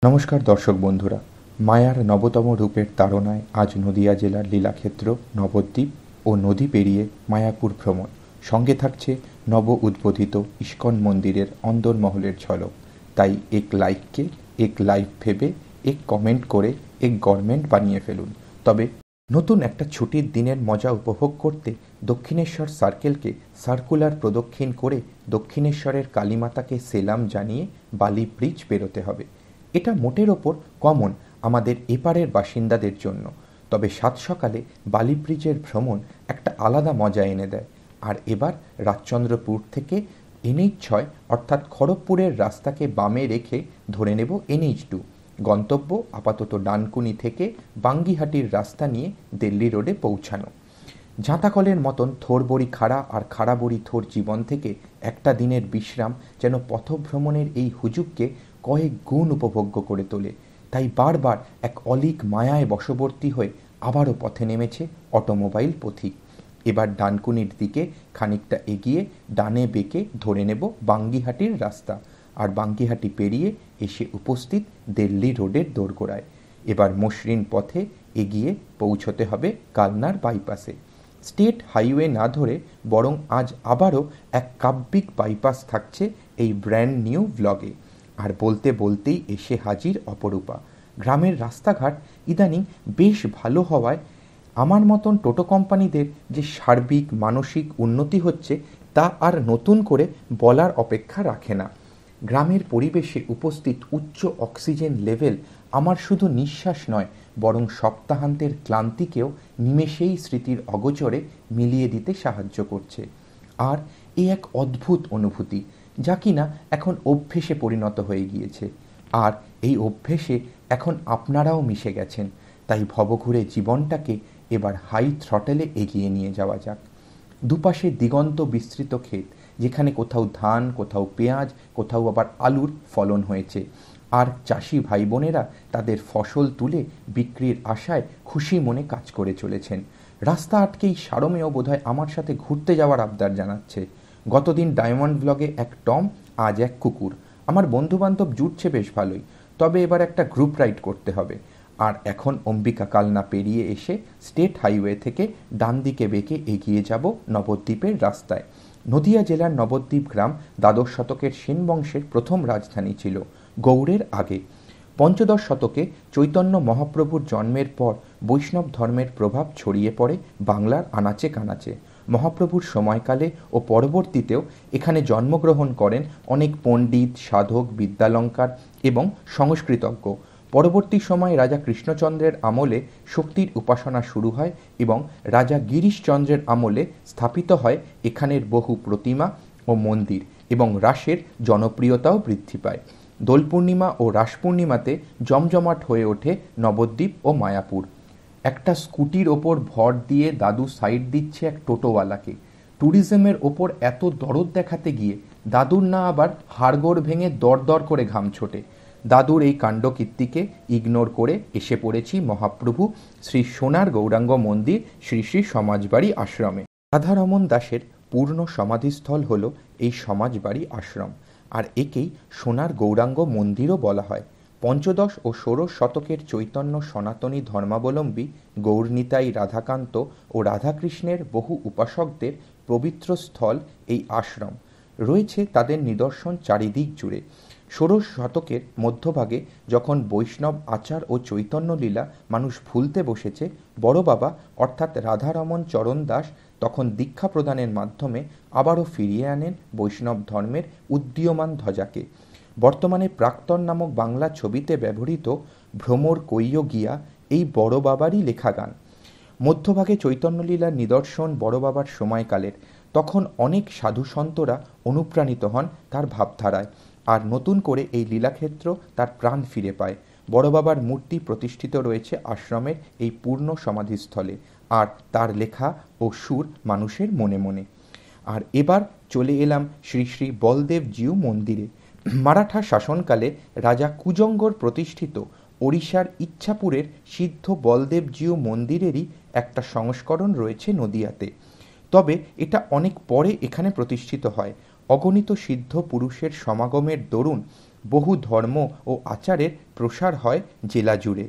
নমস্কার দর্শক বন্ধুরা, মায়ার নবতম রূপের তাড়নায় আজ নদিয়া জেলার লীলাক্ষেত্র নবদ্বীপ ও নদী পেরিয়ে মায়াপুর ভ্রমণ। সঙ্গে থাকছে নব উদ্বোধিত ইস্কন মন্দিরের অন্দরমহলের ঝলক। তাই এক লাইককে এক লাইভ ভেবে এক কমেন্ট করে এক গভর্নমেন্ট বানিয়ে ফেলুন। তবে নতুন একটা ছুটির দিনের মজা উপভোগ করতে দক্ষিণেশ্বর সার্কেলকে সার্কুলার প্রদক্ষিণ করে দক্ষিণেশ্বরের কালীমাতাকে সেলাম জানিয়ে বালি ব্রিজ পেরোতে হবে। এটা মোটের ওপর কমন আমাদের এপারের বাসিন্দাদের জন্য, তবে সাত সকালে বালি ব্রিজের ভ্রমণ একটা আলাদা মজা এনে দেয়। আর এবার রাজচন্দ্রপুর থেকে NH6 অর্থাৎ খড়গপুরের রাস্তাকে বামে রেখে ধরে নেব NH2। গন্তব্য আপাতত ডানকুনি থেকে বাঙ্গিহাটির রাস্তা নিয়ে দিল্লি রোডে পৌঁছানো। জাঁতাকলের মতন থোড়বড়ি খাড়া আর খাড়াবড়ি থোড় জীবন থেকে একটা দিনের বিশ্রাম যেন পথভ্রমণের এই হুজুগকে কয়েক গুণ উপভোগ্য করে তোলে। তাই বারবার এক অলীক মায়ায় বশবর্তী হয়ে আবারও পথে নেমেছে অটোমোবাইল পথিক। এবার ডানকুনির দিকে খানিকটা এগিয়ে ডানে বেঁকে ধরে নেব বাঙ্গিহাটির রাস্তা, আর বাঙ্গিহাটি পেরিয়ে এসে উপস্থিত দিল্লি রোডের দোরগোড়ায়। এবার মসৃণ পথে এগিয়ে পৌঁছতে হবে কালনার বাইপাসে। স্টেট হাইওয়ে না ধরে বরং আজ আবারও এক কাব্যিক বাইপাস থাকছে এই ব্র্যান্ড নিউ ব্লগে। আর বলতে বলতেই এসে হাজির অপরূপা। গ্রামের রাস্তাঘাট ইদানিং বেশ ভালো হওয়ায় আমার মতন টোটো কোম্পানিদের যে সার্বিক মানসিক উন্নতি হচ্ছে তা আর নতুন করে বলার অপেক্ষা রাখে না। গ্রামের পরিবেশে উপস্থিত উচ্চ অক্সিজেন লেভেল আমার শুধু নিঃশ্বাস নয়, বরং সপ্তাহান্তের ক্লান্তিকেও নিমেষেই স্মৃতির অগোচরে মিলিয়ে দিতে সাহায্য করছে। আর এ এক অদ্ভুত অনুভূতি, যা কিনা এখন অভ্যেসে পরিণত হয়ে গিয়েছে। আর এই অভ্যেসে এখন আপনারাও মিশে গেছেন। তাই ভবঘুরে জীবনটাকে এবার হাই থ্রটেলে এগিয়ে নিয়ে যাওয়া যাক। দুপাশে দিগন্ত বিস্তৃত ক্ষেত, যেখানে কোথাও ধান, কোথাও পেঁয়াজ, কোথাও আবার আলুর ফলন হয়েছে। আর চাষি ভাই বোনেরা তাদের ফসল তুলে বিক্রির আশায় খুশি মনে কাজ করে চলেছেন। রাস্তা আটকেই সারমেয় বোধহয় আমার সাথে ঘুরতে যাওয়ার আবদার জানাচ্ছে। গতদিন ডায়মন্ড ব্লগে এক টম, আজ এক কুকুর। আমার বন্ধুবান্ধব জুটছে বেশ ভালোই, তবে এবার একটা গ্রুপ রাইড করতে হবে। আর এখন অম্বিকা কালনা পেরিয়ে এসে স্টেট হাইওয়ে থেকে ডান দিকে বেঁকে এগিয়ে যাব নবদ্বীপের রাস্তায়। নদিয়া জেলার নবদ্বীপ গ্রাম দ্বাদশ শতকের সেন বংশের প্রথম রাজধানী ছিল, গৌড়ের আগে। পঞ্চদশ শতকে চৈতন্য মহাপ্রভুর জন্মের পর বৈষ্ণব ধর্মের প্রভাব ছড়িয়ে পড়ে বাংলার আনাচে কানাচে। মহাপ্রভুর সময়কালে ও পরবর্তীতেও এখানে জন্মগ্রহণ করেন অনেক পণ্ডিত, সাধক, বিদ্যালঙ্কার এবং সংস্কৃতজ্ঞ। পরবর্তী সময়ে রাজা কৃষ্ণচন্দ্রের আমলে শক্তির উপাসনা শুরু হয় এবং রাজা গিরিশচন্দ্রের আমলে স্থাপিত হয় এখানের বহু প্রতিমা ও মন্দির, এবং রাসের জনপ্রিয়তাও বৃদ্ধি পায়। দোল পূর্ণিমা ও রাস পূর্ণিমাতে জমজমাট হয়ে ওঠে নবদ্বীপ ও মায়াপুর। একটা স্কুটির ওপর ভর দিয়ে দাদু সাইড দিচ্ছে এক টোটোওয়ালাকে। ট্যুরিজমের ওপর এত দরদ দেখাতে গিয়ে দাদুর না আবার হাড়গোড় ভেঙে দরদর করে ঘাম ছোটে। দাদুর এই কাণ্ডকীর্তিকে ইগনোর করে এসে পড়েছি মহাপ্রভু শ্রী সোনার গৌরাঙ্গ মন্দির শ্রী শ্রী সমাজবাড়ি আশ্রমে। রাধারমণ দাসের পূর্ণ সমাধিস্থল হল এই সমাজবাড়ি আশ্রম, আর একেই সোনার গৌরাঙ্গ মন্দিরও বলা হয়। পঞ্চদশ ও ষোড়শ শতকের চৈতন্য সনাতনী ধর্মাবলম্বী গৌরনিতাই, রাধাকান্ত ও রাধাকৃষ্ণের বহু উপাসকদের পবিত্র স্থল এই আশ্রম। রয়েছে তাদের নিদর্শন চারিদিক জুড়ে। ষোড়শ শতকের মধ্যভাগে যখন বৈষ্ণব আচার ও চৈতন্য লীলা মানুষ ভুলতে বসেছে, বড় বাবা অর্থাৎ রাধারমণ চরণ দাস তখন দীক্ষা প্রদানের মাধ্যমে আবারও ফিরিয়ে আনেন বৈষ্ণব ধর্মের উদীয়মান ধ্বজাকে। বর্তমানে প্রাক্তন নামক বাংলা ছবিতে ব্যবহৃত ভ্রমর কইয় গিয়া এই বড় বাবারই লেখা গান। মধ্যভাগে চৈতন্যলীলার নিদর্শন বড় বাবার সময়কালের। তখন অনেক সাধুসন্তরা অনুপ্রাণিত হন তার ভাবধারায়, আর নতুন করে এই লীলাক্ষেত্র তার প্রাণ ফিরে পায়। বড় বাবার মূর্তি প্রতিষ্ঠিত রয়েছে আশ্রমের এই পূর্ণ সমাধিস্থলে, আর তার লেখা ও সুর মানুষের মনে মনে। আর এবার চলে এলাম শ্রী শ্রী বলদেবজিউ মন্দিরে। মারাঠা শাসনকালে রাজা কুজঙ্গর প্রতিষ্ঠিত ওড়িশার ইচ্ছাপুরের সিদ্ধ বলদেবজিউ মন্দিরেরই একটা সংস্করণ রয়েছে নদিয়াতে। তবে এটা অনেক পরে এখানে প্রতিষ্ঠিত হয়। অগণিত সিদ্ধ পুরুষের সমাগমের দরুন বহু ধর্ম ও আচারের প্রসার হয় জেলা জুড়ে।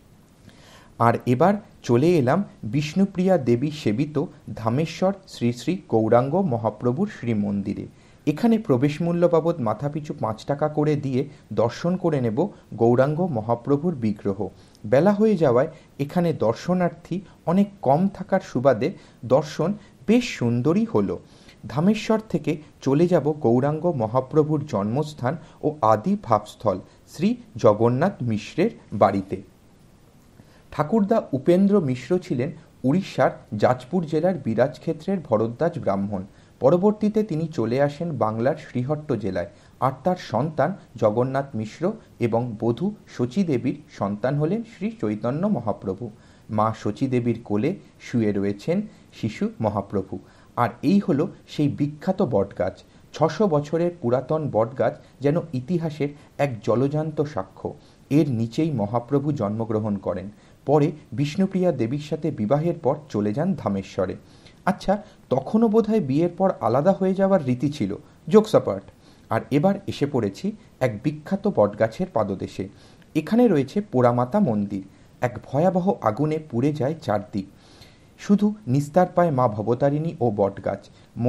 আর এবার চলে এলাম বিষ্ণুপ্রিয়া দেবী সেবিত ধামেশ্বর শ্রী শ্রী গৌরাঙ্গ মহাপ্রভুর শ্রীমন্দিরে। এখানে প্রবেশ মূল্য বাবদ মাথাপিছু ৫ টাকা করে দিয়ে দর্শন করে নেব গৌরাঙ্গ মহাপ্রভুর বিগ্রহ। বেলা হয়ে যাওয়ায় এখানে দর্শনার্থী অনেক কম থাকার সুবাদে দর্শন বেশ সুন্দরই হলো। ধামেশ্বর থেকে চলে যাব গৌরাঙ্গ মহাপ্রভুর জন্মস্থান ও আদি ভাবস্থল শ্রী জগন্নাথ মিশ্রের বাড়িতে। ঠাকুরদা উপেন্দ্র মিশ্র ছিলেন উড়িষ্যার যাজপুর জেলার বিরাজক্ষেত্রের ভরদ্বাজ ব্রাহ্মণ। পরবর্তীতে তিনি চলে আসেন বাংলার শ্রীহট্ট জেলায়। আর তার সন্তান জগন্নাথ মিশ্র এবং বধূ শচীদেবীর সন্তান হলেন শ্রী চৈতন্য মহাপ্রভু। মা শচীদেবীর কোলে শুয়ে রয়েছেন শিশু মহাপ্রভু। আর এই হলো সেই বিখ্যাত বটগাছ। ৬০০ বছরের পুরাতন বটগাছ যেন ইতিহাসের এক জলজান্ত সাক্ষ্য। এর নিচেই মহাপ্রভু জন্মগ্রহণ করেন। পরে বিষ্ণুপ্রিয়া দেবীর সাথে বিবাহের পর চলে যান ধামেশ্বরে। আচ্ছা, তখনও বোধহয় বিয়ের পর আলাদা হয়ে যাওয়ার রীতি ছিল, জোকস অ্যাপার্ট। আর এবার এসে পড়েছি এক বিখ্যাত বটগাছের পাদদেশে। এখানে রয়েছে পোড়ামাতা মন্দির। এক ভয়াবহ আগুনে পুড়ে যায় চারদিক। শুধু নিস্তার পায় মা ভবতারিণী ও বটগাছ।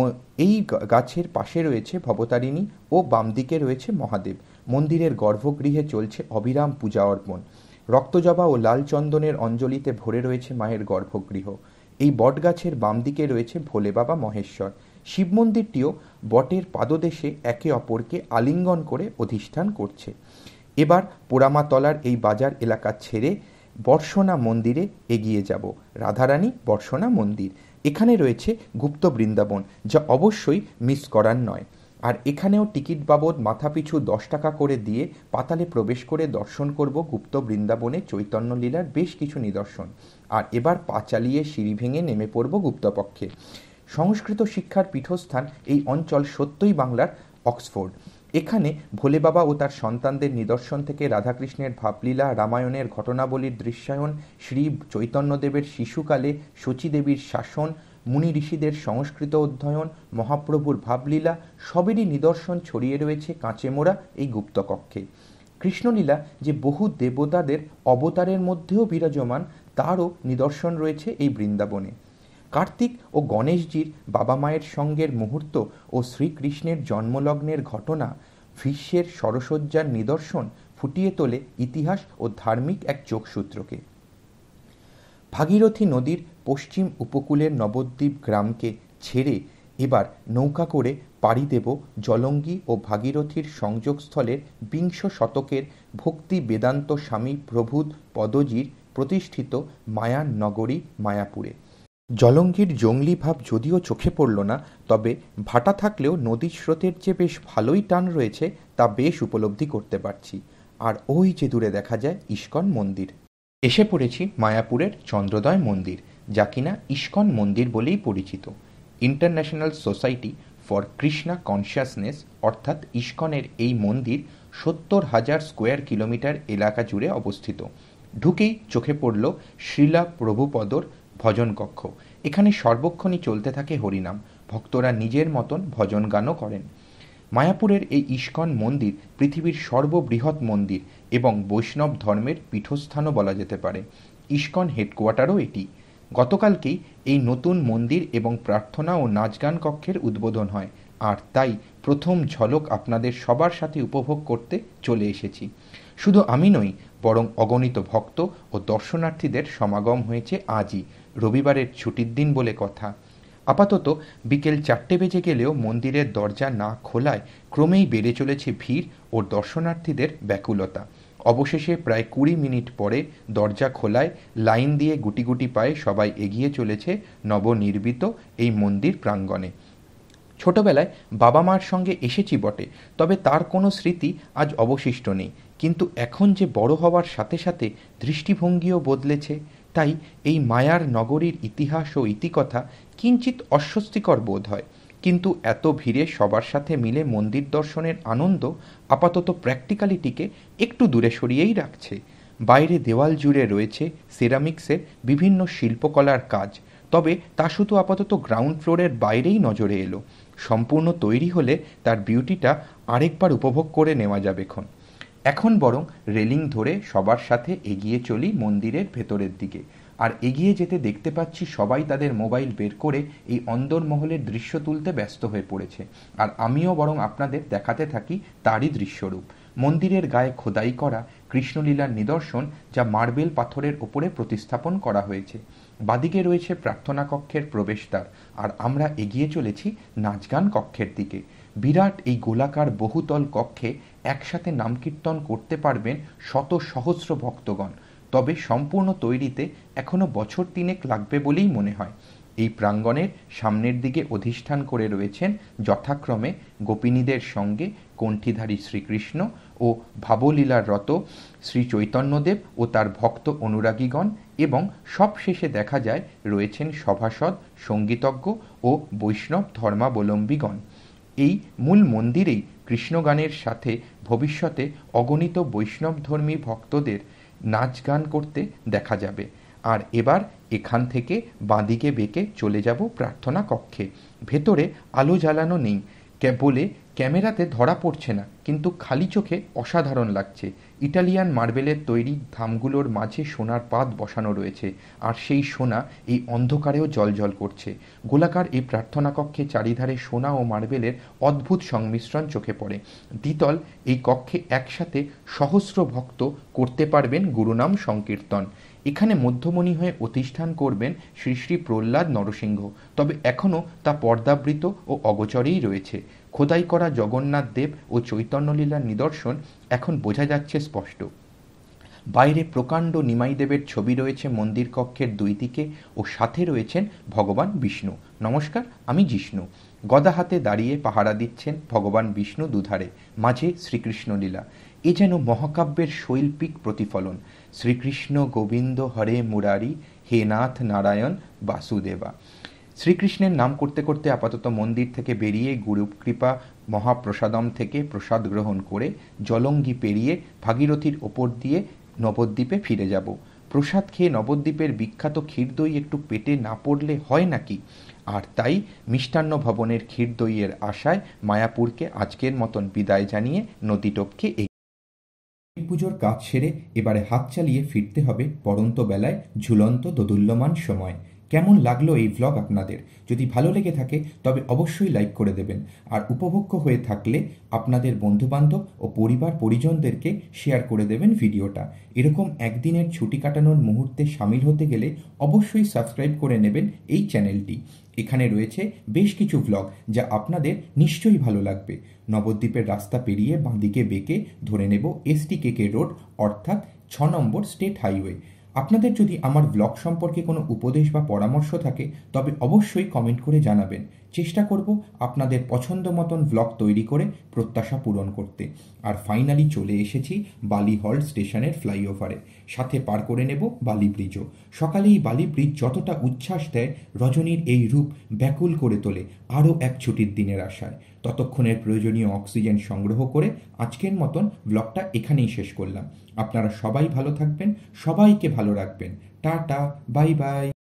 এই গাছের পাশে রয়েছে ভবতারিণী ও বাম দিকে রয়েছে মহাদেব। মন্দিরের গর্ভগৃহে চলছে অবিরাম পূজা অর্পণ। রক্তজবা ও লাল চন্দনের অঞ্জলিতে ভরে রয়েছে মায়ের গর্ভগৃহ। এই বটগাছের বাম দিকে রয়েছে ভোলে বাবা মহেশ্বর। শিব মন্দিরটিও বটের পাদদেশে একে অপরকে আলিঙ্গন করে অধিষ্ঠান করছে। এবার পোড়ামাতলার এই বাজার এলাকা ছেড়ে বর্ষণা মন্দিরে এগিয়ে যাব। রাধারানী বর্ষণা মন্দির। এখানে রয়েছে গুপ্ত বৃন্দাবন, যা অবশ্যই মিস করার নয়। আর এখানেও টিকিট বাবদ মাথাপিছু ১০ টাকা করে দিয়ে পাতালে প্রবেশ করে দর্শন করব গুপ্ত বৃন্দাবনে চৈতন্য লীলার বেশ কিছু নিদর্শন। আর এবার পা চালিয়ে সিঁড়ি ভেঙে নেমে পড়ব গুপ্তপক্ষে। সংস্কৃত শিক্ষার পীঠস্থান এই অঞ্চল সত্যই বাংলার অক্সফোর্ড। এখানে ভোলে বাবা ও তার সন্তানদের নিদর্শন থেকে রাধাকৃষ্ণের ভাবলীলা, রামায়ণের ঘটনাবলীর দৃশ্যায়ন, শ্রী চৈতন্যদেবের শিশুকালে শচীদেবীর শাসন, মুনি ঋষিদের সংস্কৃত অধ্যয়ন, মহাপ্রভুর ভাবলীলা সবেরই নিদর্শন ছড়িয়ে রয়েছে কাঁচে মোড়া এই গুপ্তকক্ষে। কৃষ্ণলীলা যে বহু দেবতাদের অবতারের মধ্যেও বিরাজমান, তারও নিদর্শন রয়েছে এই বৃন্দাবনে। কার্তিক ও গণেশজির বাবা মায়ের সঙ্গের মুহূর্ত ও শ্রীকৃষ্ণের জন্মলগ্নের ঘটনা, ভীষ্মের সরসজ্জার নিদর্শন ফুটিয়ে তোলে ইতিহাস ও ধার্মিক এক যোগসূত্রকে। ভাগীরথী নদীর পশ্চিম উপকূলের নবদ্বীপ গ্রামকে ছেড়ে এবার নৌকা করে পাড়ি দেব জলঙ্গি ও ভাগীরথীর সংযোগস্থলের ২০ শতকের ভক্তি বেদান্ত স্বামী প্রভুদ পদজির প্রতিষ্ঠিত মায়ার নগরী মায়াপুরে। জলঙ্গির জংলি ভাব যদিও চোখে পড়ল না, তবে ভাটা থাকলেও নদীর স্রোতের যে বেশ ভালোই টান রয়েছে তা বেশ উপলব্ধি করতে পারছি। আর ওই যে দূরে দেখা যায় ইস্কন মন্দির। এসে পড়েছি মায়াপুরের চন্দ্রোদয় মন্দির, যা কিনা ইস্কন মন্দির বলেই পরিচিত। International society for Krishna consciousness অর্থাৎ ইস্কনের এই মন্দির ৭০,০০০ স্কোয়ার কিলোমিটার এলাকা জুড়ে অবস্থিত। ঢুকেই চোখে পড়ল শ্রীলা প্রভুপদর ভজন কক্ষ। এখানে সর্বক্ষণই চলতে থাকে হরিনাম। ভক্তরা নিজের মতন ভজন গানও করেন। মায়াপুরের এই ইস্কন মন্দির পৃথিবীর সর্ববৃহৎ মন্দির এবং বৈষ্ণব ধর্মের পীঠস্থানও বলা যেতে পারে। ইস্কন হেডকোয়ার্টারও এটি। গতকালকেই এই নতুন মন্দির এবং প্রার্থনা ও নাচ গান কক্ষের উদ্বোধন হয়। আর তাই প্রথম ঝলক আপনাদের সবার সাথে উপভোগ করতে চলে এসেছি। শুধু আমি নই, বরং অগণিত ভক্ত ও দর্শনার্থীদের সমাগম হয়েছে আজই, রবিবারের ছুটির দিন বলে কথা। আপাতত বিকেল ৪টে বেজে গেলেও মন্দিরের দরজা না খোলায় ক্রমেই বেড়ে চলেছে ভিড় ও দর্শনার্থীদের ব্যাকুলতা। অবশেষে প্রায় ২০ মিনিট পরে দরজা খোলায় লাইন দিয়ে গুটি গুটি পায়ে সবাই এগিয়ে চলেছে নবনির্মিত এই মন্দির প্রাঙ্গণে। ছোটবেলায় বাবা মার সঙ্গে এসেছি বটে, তবে তার কোনো স্মৃতি আজ অবশিষ্ট নেই। কিন্তু এখন যে বড় হওয়ার সাথে সাথে দৃষ্টিভঙ্গিও বদলেছে, তাই এই মায়ার নগরীর ইতিহাস ও ইতিকথা কিঞ্চিৎ অস্বস্তিকর বোধ হয়। কিন্তু এত ভিড়ে সবার সাথে মিলে মন্দির দর্শনের আনন্দ আপাতত প্র্যাকটিক্যালিটিকে একটু দূরে সরিয়েই রাখছে। বাইরে দেওয়াল জুড়ে রয়েছে সিরামিক্সের বিভিন্ন শিল্পকলার কাজ, তবে তা শুধু আপাতত গ্রাউন্ড ফ্লোরের বাইরেই নজরে এলো। সম্পূর্ণ তৈরি হলে তার বিউটিটা আরেকবার উপভোগ করে নেওয়া যাবেক্ষণ। এখন বরং রেলিং ধরে সবার সাথে এগিয়ে চলি মন্দিরের ভেতরের দিকে। আর এগিয়ে যেতে দেখতে পাচ্ছি সবাই তাদের মোবাইল বের করে এই অন্দরমহলের দৃশ্য তুলতে ব্যস্ত হয়ে পড়েছে। আর আমিও বরং আপনাদের দেখাতে থাকি তারই দৃশ্যরূপ। মন্দিরের গায়ে খোদাই করা কৃষ্ণলীলার নিদর্শন, যা মার্বেল পাথরের ওপরে প্রতিস্থাপন করা হয়েছে। বাদিকে রয়েছে প্রার্থনা কক্ষের প্রবেশদ্বার, আর আমরা এগিয়ে চলেছি নাচগান কক্ষের দিকে। বিরাট এই গোলাকার বহুতল কক্ষে একসাথে নামকীর্তন করতে পারবেন শত সহস্র ভক্তগণ। তবে সম্পূর্ণ তৈরিতে এখনো বছর 3 লাগবে বলেই মনে হয়। এই প্রাঙ্গণের সামনের দিকে অধিষ্ঠান করে রয়েছেন যথাক্রমে গোপিনীদের সঙ্গে কণ্ঠীধারী শ্রীকৃষ্ণ ও ভাবলীলার রত শ্রী চৈতন্যদেব ও তার ভক্ত অনুরাগীগণ, এবং সবশেষে দেখা যায় রয়েছেন সভাসদ, সঙ্গীতজ্ঞ ও বৈষ্ণব ধর্মাবলম্বীগণ। এই মূল মন্দিরেই কৃষ্ণগানের সাথে ভবিষ্যতে অগণিত বৈষ্ণবধর্মী ভক্তদের নাচ গান করতে দেখা যাবে। আর এবার এখান থেকে বাঁদিকে বেঁকে চলে যাব প্রার্থনা কক্ষে। ভেতরে আলো জ্বালানো নেই বলে ক্যামেরাতে ধরা পড়ছে না, কিন্তু খালি চোখে অসাধারণ লাগছে। ইটালিয়ান মার্বেলের তৈরি ধামগুলোর মাঝে সোনার পাত বসানো রয়েছে, আর সেই সোনা এই অন্ধকারেও জ্বলজ্বল করছে। গোলাকার এই প্রার্থনা কক্ষে চারিধারে সোনা ও মার্বেলের অদ্ভুত সংমিশ্রণ চোখে পড়ে। দ্বিতল এই কক্ষে একসাথে সহস্র ভক্ত করতে পারবেন গুরুনাম সংকীর্তন। এখানে মধ্যমণি হয়ে অধিষ্ঠান করবেন শ্রী শ্রী প্রহ্লাদ নরসিংহ, তবে এখনও তা পর্দাবৃত ও অগোচরেই রয়েছে। খোদাই করা জগন্নাথ দেব ও চৈতন্যলীলার নিদর্শন এখন বোঝা যাচ্ছে স্পষ্ট। বাইরে প্রকাণ্ড নিমাই দেবের ছবি রয়েছে মন্দির কক্ষের দুই দিকে, ও সাথে রয়েছেন ভগবান বিষ্ণু। নমস্কার, আমি জিষ্ণু। গদা হাতে দাঁড়িয়ে পাহারা দিচ্ছেন ভগবান বিষ্ণু দুধারে, মাঝে শ্রীকৃষ্ণ লীলা। এ যেন মহাকাব্যের শৈল্পিক প্রতিফলন। শ্রীকৃষ্ণ গোবিন্দ হরে মুরারি, হে নাথ নারায়ণ বাসুদেবা। শ্রীকৃষ্ণের নাম করতে করতে আপাতত মন্দির থেকে বেরিয়ে গুরুকৃপা মহাপ্রসাদম থেকে প্রসাদ গ্রহণ করে জলঙ্গি পেরিয়ে ভাগীরথীর ওপর দিয়ে নবদ্বীপে ফিরে যাব। প্রসাদ খেয়ে নবদ্বীপের বিখ্যাত ক্ষীরদই একটু পেটে না পড়লে হয় নাকি? আর তাই মিষ্টান্ন ভবনের ক্ষীরদইয়ের আশায় মায়াপুরকে আজকের মতন বিদায় জানিয়ে নদীটপকে পুজোর কাজ সেরে এবারে হাত চালিয়ে ফিরতে হবে পড়ন্ত বেলায় ঝুলন্ত দোদুল্যমান সময়। কেমন লাগলো এই ভ্লগ আপনাদের? যদি ভালো লেগে থাকে তবে অবশ্যই লাইক করে দেবেন, আর উপভোগ্য হয়ে থাকলে আপনাদের বন্ধুবান্ধব ও পরিবার পরিজনদেরকে শেয়ার করে দেবেন ভিডিওটা। এরকম একদিনের ছুটি কাটানোর মুহূর্তে সামিল হতে গেলে অবশ্যই সাবস্ক্রাইব করে নেবেন এই চ্যানেলটি। এখানে রয়েছে বেশ কিছু ভ্লগ যা আপনাদের নিশ্চয়ই ভালো লাগবে। নবদ্বীপের রাস্তা পেরিয়ে বাঁদিকে বেঁকে ধরে নেব STKK রোড, অর্থাৎ 6 নম্বর স্টেট হাইওয়ে। আপনাদের যদি আমার ব্লগ সম্পর্কে কোনো উপদেশ বা পরামর্শ থাকে তবে অবশ্যই কমেন্ট করে জানাবেন। চেষ্টা করব আপনাদের পছন্দ মতন ব্লগ তৈরি করে প্রত্যাশা পূরণ করতে। আর ফাইনালি চলে এসেছি বালি হল্ট স্টেশনের ফ্লাইওভারে, সাথে পার করে নেব বালি ব্রিজও। সকালে এই বালি ব্রিজ যতটা উচ্ছ্বাস দেয়, রজনীর এই রূপ ব্যাকুল করে তোলে আরও এক ছুটির দিনের আশায়। ততক্ষণের প্রয়োজনীয় অক্সিজেন সংগ্রহ করে আজকের মতন ব্লগটা এখানেই শেষ করলাম। আপনারা সবাই ভালো থাকবেন, সবাইকে ভালো রাখবেন। Tata, bye by.